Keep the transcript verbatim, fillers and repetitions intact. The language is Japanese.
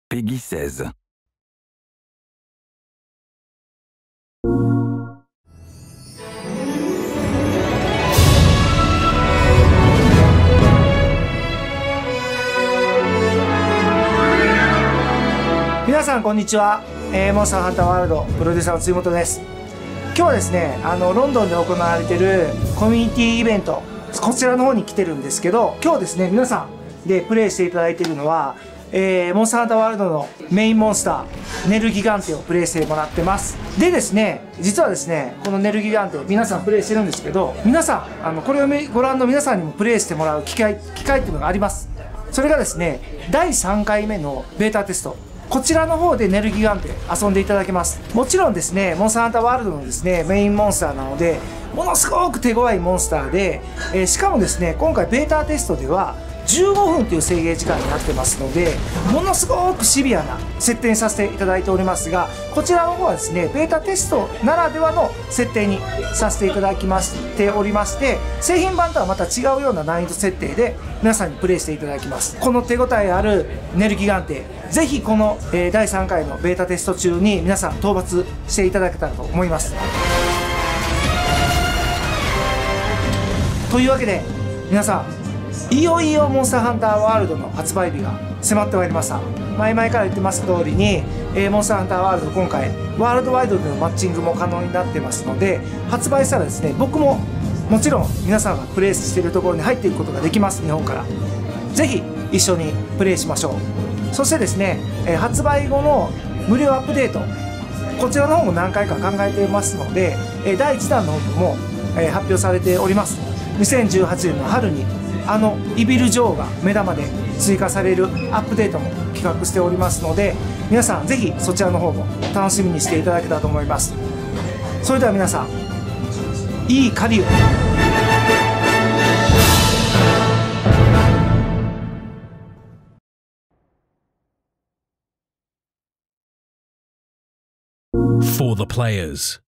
Peggy seize. 皆さんこんにちは、えー、モンスターハンターワールドプロデューサーの辻本です。今日はですね、あのロンドンで行われているコミュニティイベント、こちらの方に来てるんですけど、今日ですね、皆さんでプレイしていただいているのは、えー、モンスターハンターワールドのメインモンスターネルギガンテをプレイしてもらってます。でですね、実はですね、このネルギガンテ皆さんプレイしてるんですけど、皆さんあのこれをご覧の皆さんにもプレイしてもらう機会機会っていうのがあります。それがですね、だいさんかいめのベータテスト、こちらの方でネルギガンテ遊んでいただけます。もちろんですね、モンスターハンターワールドのですねメインモンスターなので、ものすごく手強いモンスターで、えー、しかもですね、今回ベータテストではじゅうごふんという制限時間になってますので、ものすごくシビアな設定にさせていただいておりますが、こちらの方はですねベータテストならではの設定にさせていただきましておりまして、製品版とはまた違うような難易度設定で皆さんにプレイしていただきます。この手応えあるネルギガンテ、ぜひこの、えー、だいさんかいのベータテスト中に皆さん討伐していただけたらと思います。というわけで皆さん、いよいよモンスターハンターワールドの発売日が迫ってまいりました。前々から言ってます通りに、えー、モンスターハンターワールド今回ワールドワイドでのマッチングも可能になってますので、発売したらですね、僕ももちろん皆さんがプレイしているところに入っていくことができます。日本からぜひ一緒にプレイしましょう。そしてですね、えー、発売後の無料アップデート、こちらの方も何回か考えていますので、えー、だいいちだんの方も、えー、発表されております。にせんじゅうはちねんの春にあのイビル女王が目玉で追加されるアップデートも企画しておりますので、皆さんぜひそちらの方も楽しみにしていただけたらと思います。それでは皆さん、いい狩りを。 For the players.